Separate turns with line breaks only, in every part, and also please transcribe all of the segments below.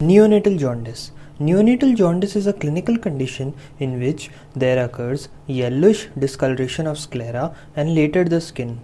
Neonatal jaundice. Neonatal jaundice is a clinical condition in which there occurs yellowish discoloration of sclera and later the skin.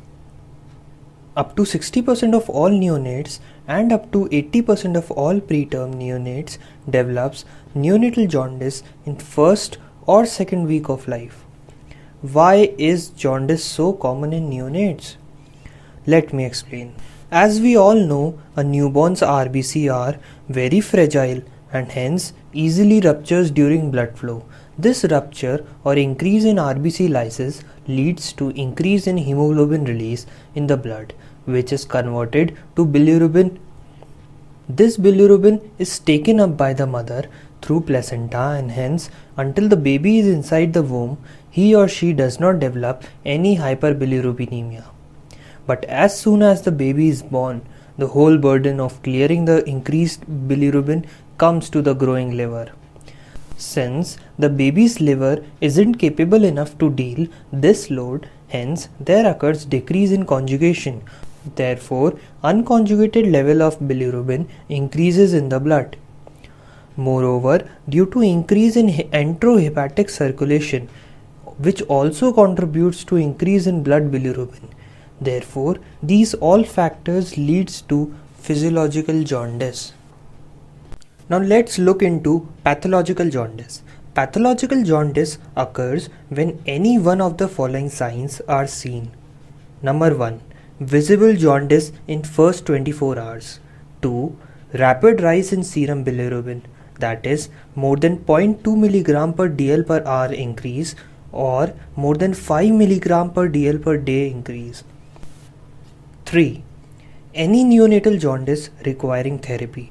Up to 60% of all neonates and up to 80% of all preterm neonates develops neonatal jaundice in first or second week of life. Why is jaundice so common in neonates? Let me explain. As we all know, a newborn's RBC are very fragile and hence easily ruptures during blood flow. This rupture or increase in RBC lysis leads to increase in hemoglobin release in the blood, which is converted to bilirubin. This bilirubin is taken up by the mother through placenta, and hence until the baby is inside the womb, he or she does not develop any hyperbilirubinemia. But as soon as the baby is born, the whole burden of clearing the increased bilirubin comes to the growing liver. Since the baby's liver isn't capable enough to deal this load, hence there occurs decrease in conjugation. Therefore, unconjugated level of bilirubin increases in the blood. Moreover, due to increase in enterohepatic circulation, which also contributes to increase in blood bilirubin. Therefore, these all factors leads to physiological jaundice. Now let's look into pathological jaundice. Pathological jaundice occurs when any one of the following signs are seen. Number 1. Visible jaundice in first 24 hours. 2. Rapid rise in serum bilirubin, that is more than 0.2 mg per dl per hour increase or more than 5 mg per dl per day increase. 3. Any neonatal jaundice requiring therapy.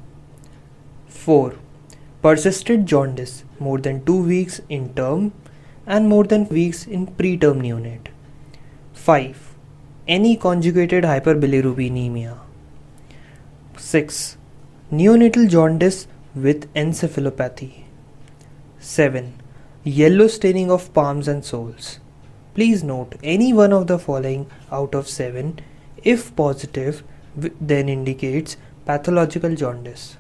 4. Persistent jaundice more than 2 weeks in term and more than weeks in preterm neonate. 5. Any conjugated hyperbilirubinemia. 6. Neonatal jaundice with encephalopathy. 7. Yellow staining of palms and soles. Please note any one of the following out of 7, if positive, then indicates pathological jaundice.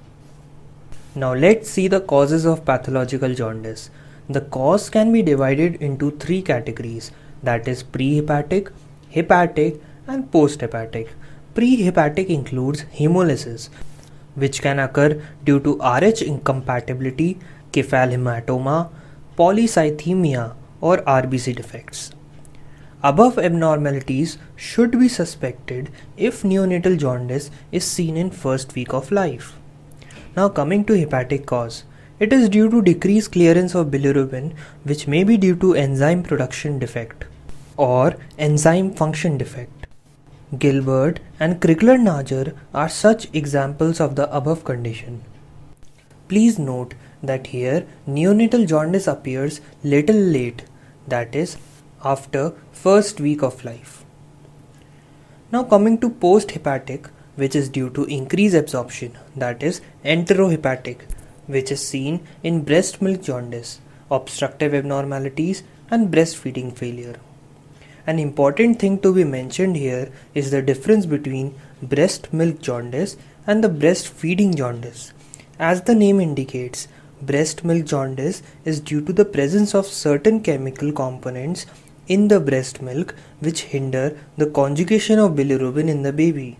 Now let's see the causes of pathological jaundice. The cause can be divided into 3 categories, that is prehepatic, hepatic and posthepatic. Prehepatic includes hemolysis, which can occur due to Rh incompatibility, cephalhematoma, polycythemia or RBC defects. Above abnormalities should be suspected if neonatal jaundice is seen in first week of life. Now coming to hepatic cause. It is due to decreased clearance of bilirubin, which may be due to enzyme production defect or enzyme function defect. Gilbert and Crigler-Najjar are such examples of the above condition. Please note that here neonatal jaundice appears little late, that is after first week of life. Now coming to post-hepatic, which is due to increased absorption, that is enterohepatic, which is seen in breast milk jaundice, obstructive abnormalities and breastfeeding failure. An important thing to be mentioned here is the difference between breast milk jaundice and the breastfeeding jaundice. As the name indicates, breast milk jaundice is due to the presence of certain chemical components in the breast milk which hinder the conjugation of bilirubin in the baby.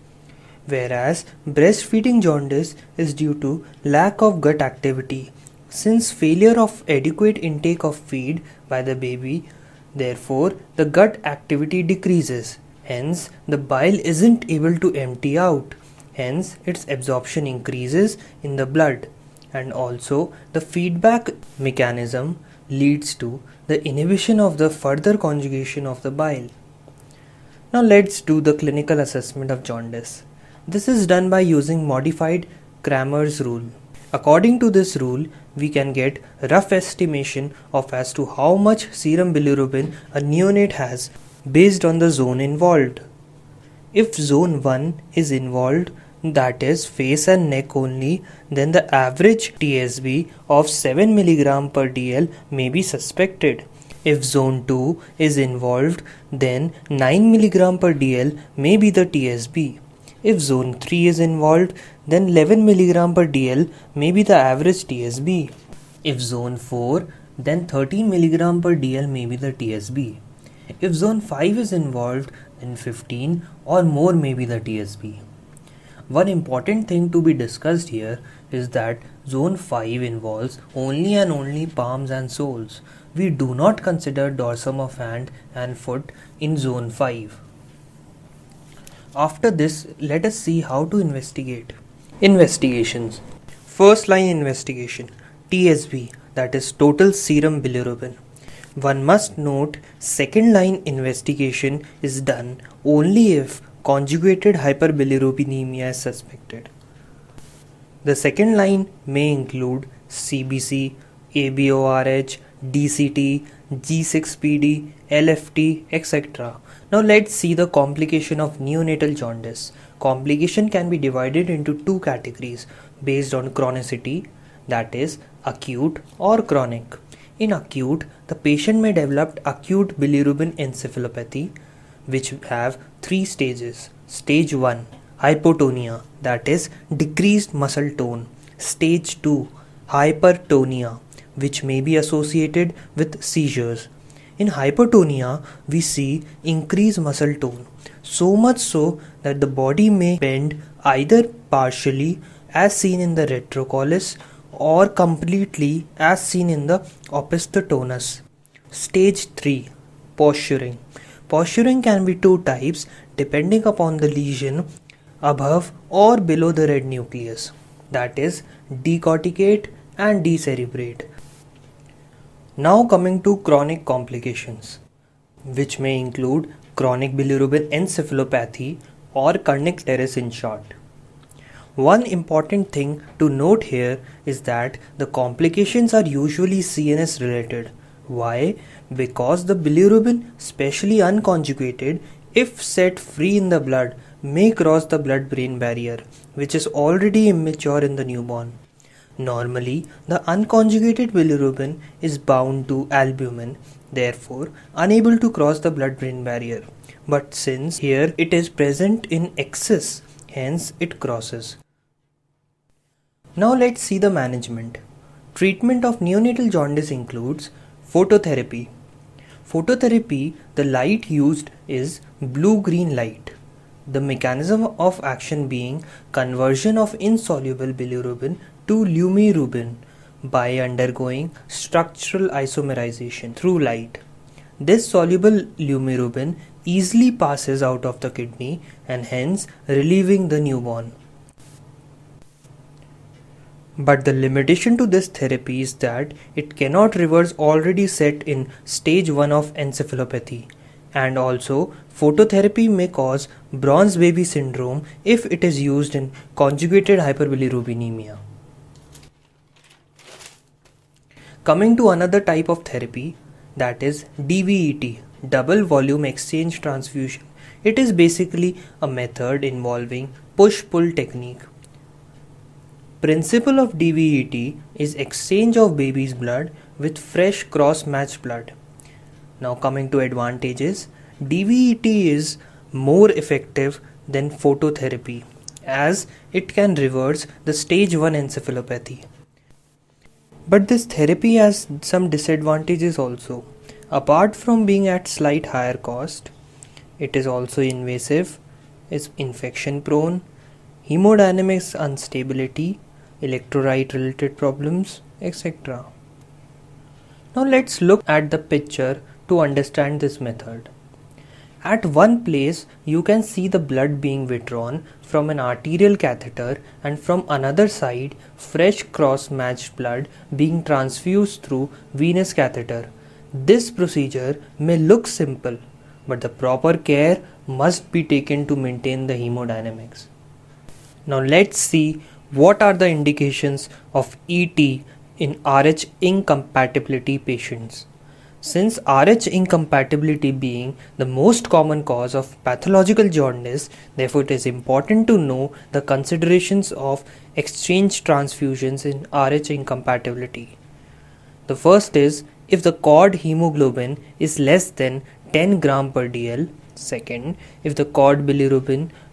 Whereas breastfeeding jaundice is due to lack of gut activity, since failure of adequate intake of feed by the baby. Therefore, the gut activity decreases, hence the bile isn't able to empty out, hence its absorption increases in the blood, and also the feedback mechanism leads to the inhibition of the further conjugation of the bile. Now let's do the clinical assessment of jaundice. This is done by using modified Cramer's rule. According to this rule, we can get rough estimation of as to how much serum bilirubin a neonate has based on the zone involved. If zone 1 is involved, that is face and neck only, then the average TSB of 7 mg per dl may be suspected. If zone 2 is involved, then 9 mg per dl may be the TSB. If zone 3 is involved, then 11 mg per dl may be the average TSB. If zone 4, then 13 mg per dl may be the TSB. If zone 5 is involved, then 15 or more may be the TSB. One important thing to be discussed here is that zone 5 involves only and only palms and soles. We do not consider dorsum of hand and foot in zone 5. After this, let us see how to investigate. Investigations. First line investigation, TSB, that is total serum bilirubin. One must note second line investigation is done only if conjugated hyperbilirubinemia is suspected. The second line may include CBC, ABORH, DCT, G6PD, LFT, etc. Now let's see the complication of neonatal jaundice. Complication can be divided into two categories based on chronicity, that is acute or chronic. In acute, the patient may develop acute bilirubin encephalopathy, which have three stages. Stage 1, hypotonia, that is decreased muscle tone. Stage 2, hypertonia, which may be associated with seizures. In hypotonia, we see increased muscle tone, so much so that the body may bend either partially as seen in the retrocollis or completely as seen in the opisthotonus. Stage 3, posturing. Posturing can be two types depending upon the lesion above or below the red nucleus, that is decorticate and decerebrate. Now coming to chronic complications, which may include chronic bilirubin encephalopathy or Kernicterus in short. One important thing to note here is that the complications are usually CNS related. Why? Because the bilirubin, especially unconjugated, if set free in the blood, may cross the blood-brain barrier, which is already immature in the newborn. Normally, the unconjugated bilirubin is bound to albumin, therefore unable to cross the blood-brain barrier. But since here it is present in excess, hence it crosses. Now let's see the management. Treatment of neonatal jaundice includes phototherapy. Phototherapy, the light used is blue-green light. The mechanism of action being conversion of insoluble bilirubin to lumirubin by undergoing structural isomerization through light. This soluble lumirubin easily passes out of the kidney and hence relieving the newborn. But the limitation to this therapy is that it cannot reverse already set in stage 1 of encephalopathy, and also phototherapy may cause bronze baby syndrome if it is used in conjugated hyperbilirubinemia. Coming to another type of therapy, that is DVET, double volume exchange transfusion. It is basically a method involving push-pull technique. Principle of DVET is exchange of baby's blood with fresh cross-matched blood. Now coming to advantages, DVET is more effective than phototherapy as it can reverse the stage 1 encephalopathy. But this therapy has some disadvantages also. Apart from being at slight higher cost, it is also invasive, is infection prone, hemodynamics instability, electrolyte related problems, etc. Now let's look at the picture to understand this method. At one place you can see the blood being withdrawn from an arterial catheter, and from another side fresh cross-matched blood being transfused through venous catheter. This procedure may look simple, but the proper care must be taken to maintain the hemodynamics. Now let's see what are the indications of ET in RH incompatibility patients. Since RH incompatibility being the most common cause of pathological jaundice, therefore it is important to know the considerations of exchange transfusions in RH incompatibility. The first is if the cord hemoglobin is less than 10 gram per dl. Second, if the cord bilirubin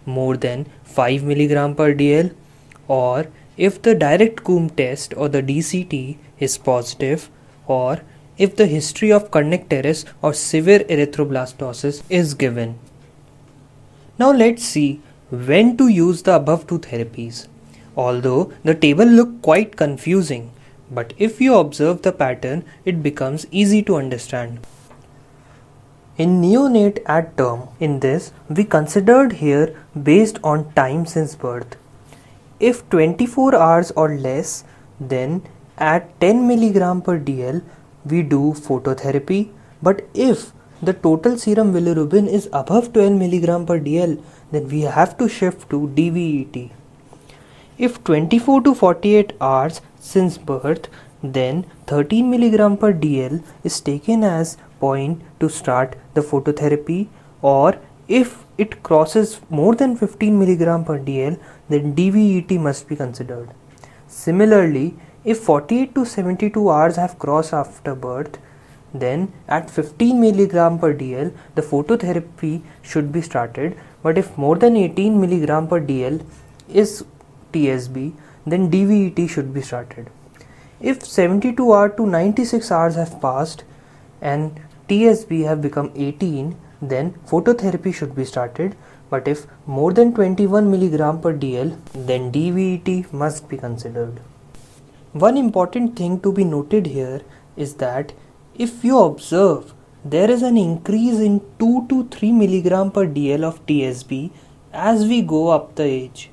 more than 5 mg per dl, or if the direct Coombs test or the DCT is positive, or if the history of cardiac arrest or severe erythroblastosis is given. Now let's see when to use the above two therapies. Although the table look quite confusing, but if you observe the pattern, it becomes easy to understand. In neonate at term, in this we considered here based on time since birth. If 24 hours or less, then at 10 mg per dl we do phototherapy, but if the total serum bilirubin is above 12 mg per dl, then we have to shift to DVET. If 24 to 48 hours since birth, then 13 mg per dl is taken as point to start the phototherapy, or if it crosses more than 15 mg per dl, then DVET must be considered. Similarly, if 48 to 72 hours have crossed after birth, then at 15 mg per dl the phototherapy should be started, but if more than 18 mg per dl is TSB, then DVET should be started. If 72 hours to 96 hours have passed and TSB have become 18, then phototherapy should be started, but if more than 21 mg per dl, then DVET must be considered. One important thing to be noted here is that if you observe, there is an increase in 2 to 3 mg per dl of TSB as we go up the age.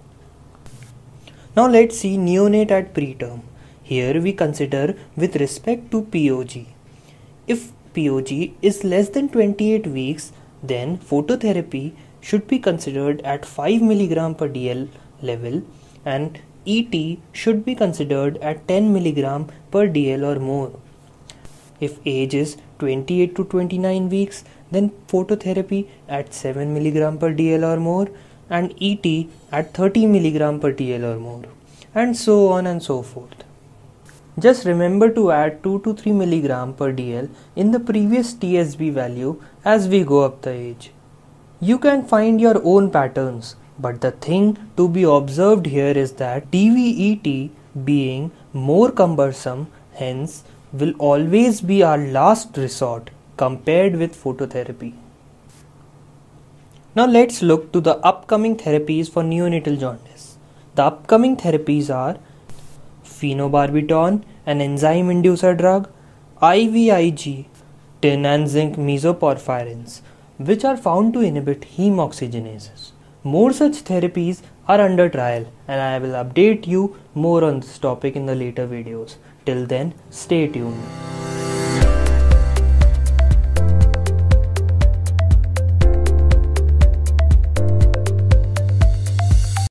Now let's see neonate at preterm. Here we consider with respect to POG. If POG is less than 28 weeks, then phototherapy should be considered at 5 mg per dl level, and ET should be considered at 10 mg per dl or more. If age is 28 to 29 weeks, then phototherapy at 7 mg per dl or more, and ET at 30 mg per dl or more, and so on and so forth. Just remember to add 2 to 3 mg per dl in the previous TSB value as we go up the age. You can find your own patterns, but the thing to be observed here is that DVET being more cumbersome, hence will always be our last resort compared with phototherapy. Now let's look to the upcoming therapies for neonatal jaundice. The upcoming therapies are phenobarbital, an enzyme inducer drug, IVIG, tin and zinc mesoporphyrins, which are found to inhibit heme oxygenases. More such therapies are under trial, and I will update you more on this topic in the later videos. Till then, stay tuned.